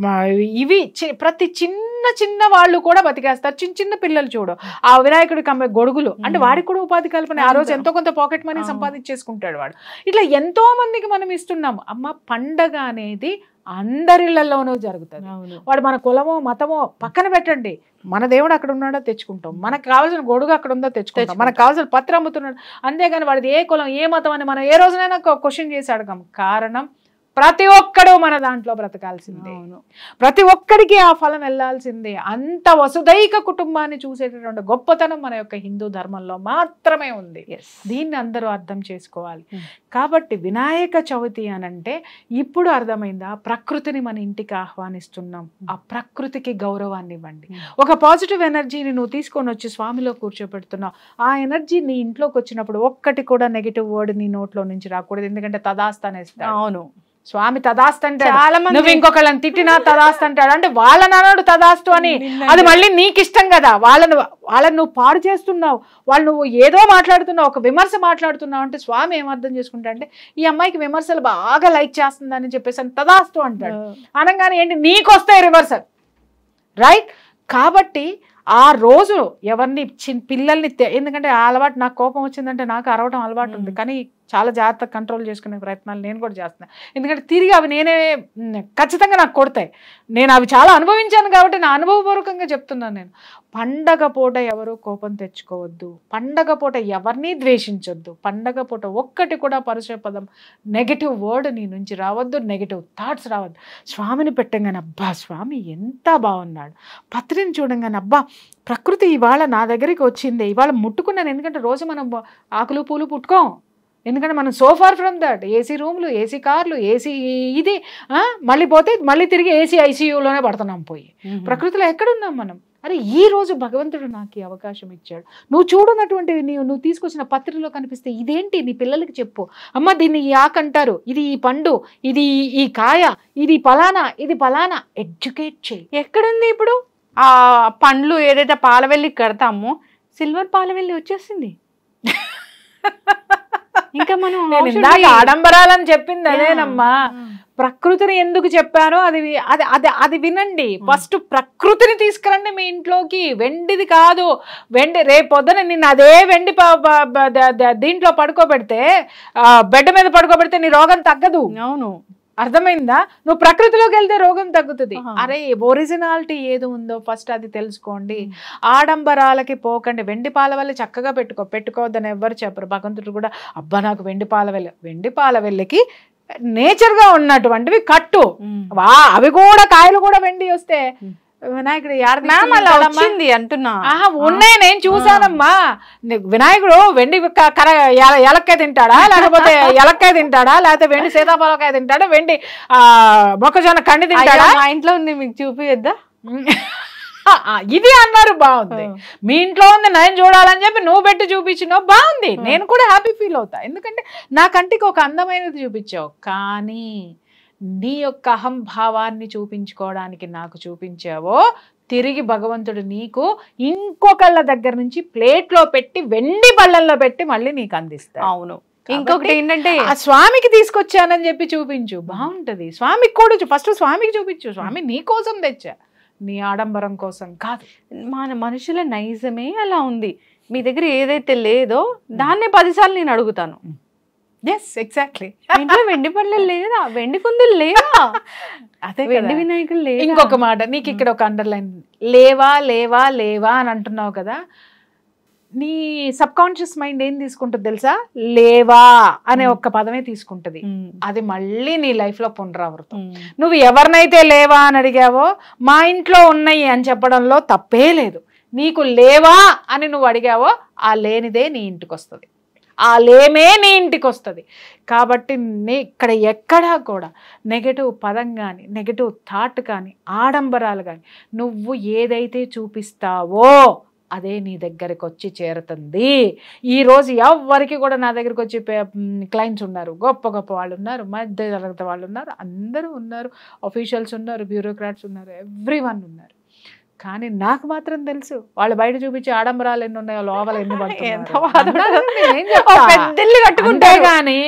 ఇవి ప్రతి చిన్న చిన్న వాళ్ళు కూడా బతికేస్తారు. చిన్న చిన్న పిల్లలు చూడు, ఆ వినాయకుడికి అమ్మే గొడుగులు అంటే వాడికి కూడా ఉపాధి కల్పన. ఆ రోజు ఎంతో కొంత పాకెట్ మనీ సంపాదించేసుకుంటాడు వాడు. ఇట్లా ఎంతో మందికి మనం ఇస్తున్నాము. అమ్మ పండగ అనేది అందరిళ్లలోనూ జరుగుతుంది. వాడు మన కులమో మతమో పక్కన పెట్టండి, మన దేవుడు అక్కడ ఉన్నాడో తెచ్చుకుంటాం, మనకు కావాల్సిన గొడుగు అక్కడ ఉందో తెచ్చుకుంటాం, మనకు కావాల్సిన పత్రం అమ్ముతున్నాడు. అంతేగాని వాడిది ఏ కులం ఏ మతం అని మనం ఏ రోజునైనా క్వశ్చన్ చేసి అడగం. కారణం ప్రతి ఒక్కడు మన దాంట్లో బ్రతకాల్సిందే, ప్రతి ఒక్కడికి ఆ ఫలం వెళ్ళాల్సిందే. అంత వసుదైక కుటుంబాన్ని చూసేటటువంటి గొప్పతనం మన యొక్క హిందూ ధర్మంలో మాత్రమే ఉంది. దీన్ని అందరూ అర్థం చేసుకోవాలి. కాబట్టి వినాయక చవితి అనంటే ఇప్పుడు అర్థమైందా, ప్రకృతిని మన ఇంటికి ఆహ్వానిస్తున్నాం, ఆ ప్రకృతికి గౌరవాన్ని ఇవ్వండి. ఒక పాజిటివ్ ఎనర్జీని నువ్వు తీసుకొని వచ్చి స్వామిలో కూర్చోపెడుతున్నావు. ఆ ఎనర్జీ నీ ఇంట్లోకి వచ్చినప్పుడు ఒక్కటి కూడా నెగిటివ్ వర్డ్ నీ నోట్లో నుంచి రాకూడదు. ఎందుకంటే తదాస్తానేస్తాడు. అవును, స్వామి తదాస్తు అంటాడు. నువ్వు ఇంకొకళ్ళని తిట్టినా తదాస్తు అంటాడు. అంటే వాళ్ళని అన్నాడు తదాస్తు అని, అది మళ్ళీ నీకు ఇష్టం కదా. వాళ్ళను వాళ్ళని నువ్వు పాడు చేస్తున్నావు, వాళ్ళు నువ్వు ఏదో మాట్లాడుతున్నావు, ఒక విమర్శ మాట్లాడుతున్నావు అంటే స్వామి ఏం అర్థం చేసుకుంటా అంటే ఈ అమ్మాయికి విమర్శలు బాగా లైక్ చేస్తుందని చెప్పేసి తదాస్తు అంటాడు. అనగానే ఏంటి, నీకు వస్తాయి రివర్సల్, రైట్? కాబట్టి ఆ రోజు ఎవరిని చిన్న పిల్లల్ని, ఎందుకంటే ఆ అలవాటు, నాకు కోపం వచ్చిందంటే నాకు అరవడం అలవాటు ఉంది, కానీ చాలా జాగ్రత్తగా కంట్రోల్ చేసుకునే ప్రయత్నాలు నేను కూడా చేస్తున్నాను. ఎందుకంటే తిరిగి అవి నేనే ఖచ్చితంగా నాకు కొడతాయి. నేను అవి చాలా అనుభవించాను కాబట్టి నా అనుభవపూర్వకంగా చెప్తున్నాను. నేను పండగ పూట ఎవరు కోపం తెచ్చుకోవద్దు, పండగ పూట ఎవరిని ద్వేషించొద్దు, పండగ పూట ఒక్కటి కూడా పరుష పదం నెగిటివ్ వర్డ్ నీ నుంచి రావద్దు, నెగిటివ్ థాట్స్ రావద్దు. స్వామిని పెట్టంగానే అబ్బా స్వామి ఎంత బాగున్నాడు, పత్రిని చూడంగానే అబ్బా ప్రకృతి ఇవాళ నా దగ్గరికి వచ్చింది, ఇవాళ ముట్టుకున్నాను. ఎందుకంటే రోజు మనం ఆకులు పూలు పుట్టుకోం, ఎందుకంటే మనం so far from that. AC రూమ్లు, ఏసీ కార్లు, ఏసీ ఇది, మళ్ళీ పోతే మళ్ళీ తిరిగి ఏసీ ఐసీయూలోనే పడుతున్నాం పోయి. ప్రకృతిలో ఎక్కడున్నాం మనం? అరే ఈ రోజు భగవంతుడు నాకు ఈ అవకాశం ఇచ్చాడు. నువ్వు చూడనటువంటి నీవు నువ్వు తీసుకొచ్చిన పత్రికలో కనిపిస్తే ఇదేంటి, నీ పిల్లలకి చెప్పు, అమ్మ దీన్ని ఈ ఆకు అంటారు, ఇది ఈ పండు, ఇది ఈ కాయ, ఇది పలానా, ఇది పలానా. ఎడ్యుకేట్ చేయి. ఎక్కడుంది ఇప్పుడు ఆ పండ్లు ఏదైతే పాలవెల్లి కడతామో సిల్వర్ పాలవెల్లి వచ్చేసింది. ఇంకా మనం ఆడంబరాలని చెప్పింది అదేనమ్మా. ప్రకృతిని ఎందుకు చెప్పానో అది అది అది అది వినండి. ఫస్ట్ ప్రకృతిని తీసుకురండి మీ ఇంట్లోకి. వెండిది కాదు, వెండి రేపు పొద్దున నిన్ను అదే వెండి దీంట్లో పడుకోబెడితే, బెడ్ మీద పడుకోబెడితే నీ రోగం తగ్గదు. అవును, అర్థమైందా? నువ్వు ప్రకృతిలోకి వెళ్తే రోగం తగ్గుతుంది. అరే ఒరిజినాలిటీ ఏది ఉందో ఫస్ట్ అది తెలుసుకోండి. ఆడంబరాలకి పోకండి. వెండి పాలవెల్లి చక్కగా పెట్టుకో, పెట్టుకోవద్దని ఎవరు చెప్పరు. భగవంతుడు కూడా అబ్బా నాకు వెండి పాలవెల్లి, వెండి పాలవెల్లికి నేచర్ గా ఉన్నటువంటివి కట్టు, వా అవి కూడా కాయలు కూడా వెండి వస్తే వినాయకుడు యాడ మ్యామ్ అలా తీసుకుంటాడమ్మా? వచ్చింది అంటున్నా. ఆహా, ఉన్నాయి, నేను చూసానమ్మా. ని- వినాయకుడు వెండి క- కర ఎల- ఎలక్కాయ తింటాడా, లేకపోతే ఎలక్కాయ తింటాడా, లేకపోతే వెండి సీతాఫలకాయ తింటాడా, వెండి ఆ మొక్కజొన్న కండి తింటాడా? అయ్యో, మా ఇంట్లో ఉంది, మీకు చూపియద్దా? ఆ, ఇది అన్నారు, బాగుంది. మీ ఇంట్లో ఉంది నేను చూడాలని చెప్పి నువ్వు పెట్టి చూపించినావు, బాగుంది. నేను కూడా హ్యాపీ ఫీల్ అవుతా, ఎందుకంటే నా కంటికి ఒక అందమైనది చూపించావు. కానీ నీ యొక్క అహంభావాన్ని చూపించుకోవడానికి నాకు చూపించావో, తిరిగి భగవంతుడు నీకు ఇంకొకళ్ళ దగ్గర నుంచి ప్లేట్లో పెట్టి వెండి బళ్ళల్లో పెట్టి మళ్ళీ నీకు అందిస్తాడు. అవును. ఇంకొకటి ఏంటంటే ఆ స్వామికి తీసుకొచ్చానని చెప్పి చూపించు, బాగుంటది. స్వామికి కూడా ఫస్ట్ స్వామికి చూపించు, స్వామి నీ కోసం తెచ్చా, నీ ఆడంబరం కోసం కాదు. మన మనుషుల నైజమే అలా ఉంది. మీ దగ్గర ఏదైతే లేదో దాన్నే పదిసార్లు నేను అడుగుతాను. Yes, exactly. ఇంట్లో వెండి పళ్ళలు లేదా, వెండి కుందులు లేవా, అదే వెండి వినాయకులు లేదా? ఇంకొక మాట, నీకు ఇక్కడ ఒక అండర్లైన్, లేవా లేవా లేవా అని అంటున్నావు కదా, నీ సబ్ కాన్షియస్ మైండ్ ఏం తీసుకుంటుంది తెలుసా? లేవా అనే ఒక్క పదమే తీసుకుంటది. అది మళ్ళీ నీ లైఫ్ లో పునరావృతం. నువ్వు ఎవరినైతే లేవా అని అడిగావో, మా ఇంట్లో ఉన్నాయి అని చెప్పడంలో తప్పే లేదు. నీకు లేవా అని నువ్వు అడిగావో, ఆ లేనిదే నీ ఇంటికి వస్తుంది, ఆ లేమే నీ ఇంటికి వస్తుంది. కాబట్టి నీ ఇక్కడ ఎక్కడా కూడా నెగటివ్ పదం కానీ, నెగటివ్ థాట్ కానీ, ఆడంబరాలు కానీ, నువ్వు ఏదైతే చూపిస్తావో అదే నీ దగ్గరికి వచ్చి చేరుతుంది. ఈరోజు ఎవరికి కూడా నా దగ్గరికి వచ్చి క్లయింట్స్ ఉన్నారు, గొప్ప గొప్ప వాళ్ళు ఉన్నారు, మధ్య తరగతి వాళ్ళు ఉన్నారు, అందరూ ఉన్నారు, ఆఫీషియల్స్ ఉన్నారు, బ్యూరోక్రాట్స్ ఉన్నారు, ఎవ్రీ వన్ ఉన్నారు. కానీ నాకు మాత్రం తెలుసు వాళ్ళు బయట చూపించే ఆడంబరాలు ఎన్ని ఉన్నాయో, లోపల ఎన్ని కట్టుకుంటారు కానీ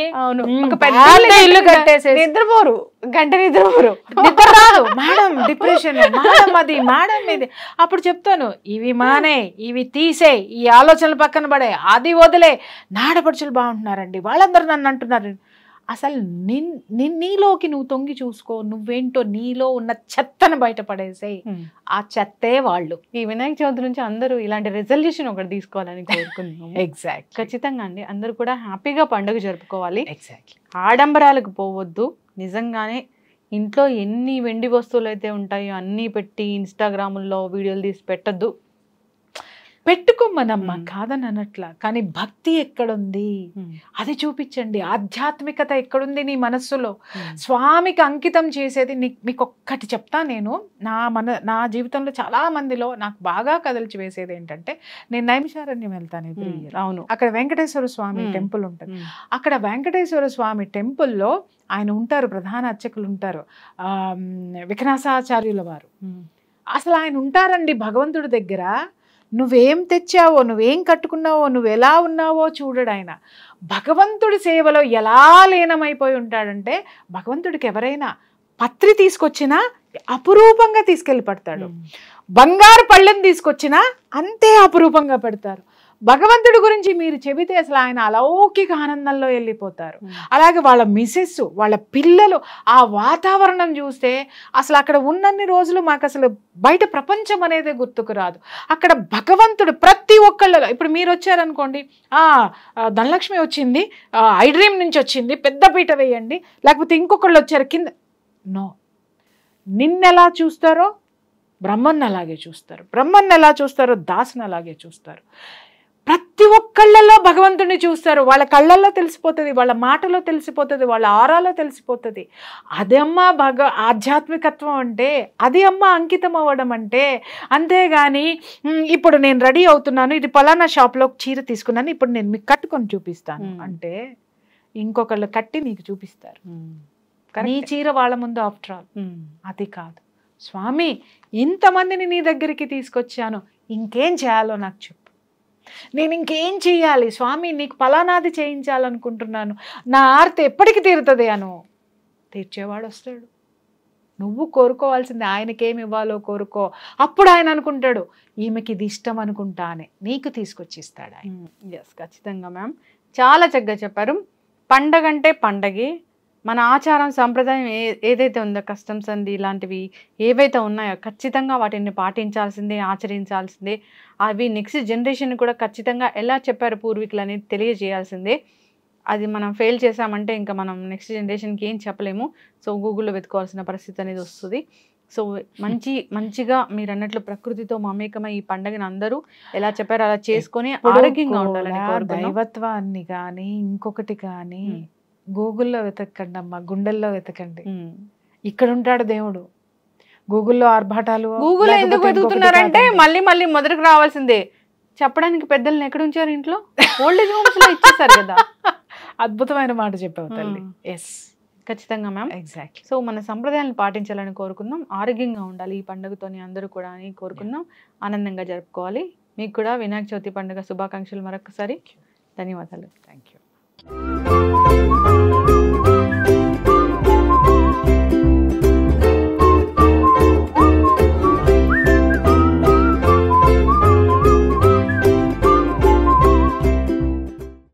ఇల్లు కట్టేసి నిద్రపోరు, గంట నిద్రపోరు, నిద్ర రాదు మేడం, డిప్రెషన్ మేడం, అది మేడం ఇది. అప్పుడు చెప్తాను, ఇవి మానే, ఇవి తీసే, ఈ ఆలోచనలు పక్కన పడే, అది వదిలే. నాడపడుచులు బాగుంటున్నారండి, వాళ్ళందరూ నన్ను అంటున్నారు. అసలు నిన్ నీలోకి నువ్వు తొంగి చూసుకో, నువ్వేంటో నీలో ఉన్న చెత్తను బయటపడేసే, ఆ చెత్తే వాళ్ళు. ఈ వినాయక చవితి నుంచి అందరూ ఇలాంటి రెజల్యూషన్ ఒకటి తీసుకోవాలని కోరుకుంటున్నాం. ఎగ్జాక్ట్, ఖచ్చితంగా అండి. అందరూ కూడా హ్యాపీగా పండుగ జరుపుకోవాలి. ఎగ్జాక్ట్లీ. ఆడంబరాలకు పోవద్దు. నిజంగానే ఇంట్లో ఎన్ని వెండి వస్తువులు అయితే ఉంటాయో అన్నీ పెట్టి ఇన్స్టాగ్రాముల్లో వీడియోలు తీసి పెట్టద్దు. పెట్టుకోమనమ్మా, కాదని అనట్లా, కానీ భక్తి ఎక్కడుంది అది చూపించండి. ఆధ్యాత్మికత ఎక్కడుంది నీ మనస్సులో, స్వామికి అంకితం చేసేది. మీకు ఒక్కటి చెప్తా, నేను నా మన నా జీవితంలో చాలా మందిలో నాకు బాగా కదల్చి వేసేది ఏంటంటే, నేను నైమిషారణ్యం వెళ్తాను ఎవ్రీ ఇయర్. అవును, అక్కడ వెంకటేశ్వర స్వామి టెంపుల్ ఉంటుంది. అక్కడ వెంకటేశ్వర స్వామి టెంపుల్లో ఆయన ఉంటారు, ప్రధాన అర్చకులు ఉంటారు, ఆ వికనాసాచార్యుల వారు. అసలు ఆయన ఉంటారండి భగవంతుడి దగ్గర. నువ్వేం తెచ్చావో, నువ్వేం కట్టుకున్నావో, నువ్వు ఎలా ఉన్నావో చూడడు ఆయన. భగవంతుడి సేవలో ఎలా లీనమైపోయి ఉంటాడంటే, భగవంతుడికి ఎవరైనా పత్రి తీసుకొచ్చినా అపురూపంగా తీసుకెళ్ళి పెడతాడు, బంగారు పళ్ళెం తీసుకొచ్చినా అంతే అపురూపంగా పెడతారు. భగవంతుడి గురించి మీరు చెబితే అసలు ఆయన అలౌకిక ఆనందంలో వెళ్ళిపోతారు. అలాగే వాళ్ళ మిసెస్, వాళ్ళ పిల్లలు, ఆ వాతావరణం చూస్తే అసలు అక్కడ ఉన్నన్ని రోజులు మాకు అసలు బయట ప్రపంచం అనేది గుర్తుకు రాదు. అక్కడ భగవంతుడు ప్రతి ఒక్కళ్ళలో, ఇప్పుడు మీరు వచ్చారనుకోండి, ఆ ధనలక్ష్మి వచ్చింది, ఐ డ్రీమ్ నుంచి వచ్చింది, పెద్ద పీట వేయండి, లేకపోతే ఇంకొకళ్ళు వచ్చారు కింద. నో, నిన్నెలా చూస్తారో బ్రహ్మన్ అలాగే చూస్తారు, బ్రహ్మన్ ఎలా చూస్తారో దాసుని అలాగే చూస్తారు. ప్రతి ఒక్కళ్ళలో భగవంతుడిని చూస్తారు. వాళ్ళ కళ్ళల్లో తెలిసిపోతుంది, వాళ్ళ మాటలో తెలిసిపోతుంది, వాళ్ళ ఆరాలో తెలిసిపోతుంది. అది అమ్మ భగ ఆధ్యాత్మికత్వం అంటే, అది అమ్మ అంకితం అవ్వడం అంటే. అంతేగాని ఇప్పుడు నేను రెడీ అవుతున్నాను, ఇది పలానా షాప్లో చీర తీసుకున్నాను, ఇప్పుడు నేను మీకు కట్టుకొని చూపిస్తాను అంటే ఇంకొకళ్ళు కట్టి నీకు చూపిస్తారు. నీ చీర వాళ్ళ ముందు ఆఫ్టర్ ఆల్. అది కాదు. స్వామి, ఇంతమందిని నీ దగ్గరికి తీసుకొచ్చాను, ఇంకేం చేయాలో నాకు చెప్పు, నేను ఇంకేం చెయ్యాలి స్వామి, నీకు ఫలానాది చేయించాలనుకుంటున్నాను, నా ఆర్తి ఎప్పటికి తీరుతుంది అను. తీర్చేవాడు వస్తాడు. నువ్వు కోరుకోవాల్సింది ఆయనకేమి ఇవ్వాలో కోరుకో. అప్పుడు ఆయన అనుకుంటాడు, ఈమెకి ఇది ఇష్టం అనుకుంటా అని నీకు తీసుకొచ్చి ఇస్తాడు ఆయన. ఎస్, ఖచ్చితంగా మ్యామ్, చాలా చక్కగా చెప్పారు. పండగ అంటే పండగే. మన ఆచారం సంప్రదాయం ఏ ఏదైతే ఉందో, కస్టమ్స్ అండి ఇలాంటివి ఏవైతే ఉన్నాయో ఖచ్చితంగా వాటిని పాటించాల్సిందే, ఆచరించాల్సిందే. అవి నెక్స్ట్ జనరేషన్ కూడా ఖచ్చితంగా ఎలా చెప్పారు పూర్వీకులు అనేది తెలియజేయాల్సిందే. అది మనం ఫెయిల్ చేసామంటే ఇంకా మనం నెక్స్ట్ జనరేషన్కి ఏం చెప్పలేము. సో గూగుల్లో వెతుకోవాల్సిన పరిస్థితి అనేది వస్తుంది. సో మంచి మంచిగా మీరు అన్నట్లు ప్రకృతితో మమేకమై ఈ పండుగను అందరూ ఎలా చెప్పారో అలా చేసుకొని ఆరోగ్యంగా ఉండాలని కోరుకుంటున్నాం. దైవత్వాన్ని కానీ ఇంకొకటి కానీ గూగుల్లో వెతకండి అమ్మా, గుండెల్లో వెతకండి. ఇక్కడ ఉంటాడు దేవుడు. గూగుల్లో ఆర్భాటాలు గూగుల్ ఎందుకు వెతుకుతున్నారంటే మళ్ళీ మళ్ళీ మొదటికి రావాల్సిందే. చెప్పడానికి పెద్దల్ని ఎక్కడ ఉంచారు ఇంట్లో? ఓల్డ్ ఏజ్ హోమ్స్ లో ఇచ్చేసారు కదా. అద్భుతమైన మాట చెప్పావు తల్లి. ఎస్, ఖచ్చితంగా మ్యామ్. ఎగ్జాక్ట్లీ. సో మన సంప్రదాయాలను పాటించాలని కోరుకుందాం. ఆరోగ్యంగా ఉండాలి ఈ పండుగతోని అందరూ కూడా అని కోరుకుందాం. ఆనందంగా జరుపుకోవాలి. మీకు కూడా వినాయక చవితి పండుగ శుభాకాంక్షలు మరొకసారి. ధన్యవాదాలు. Thank you.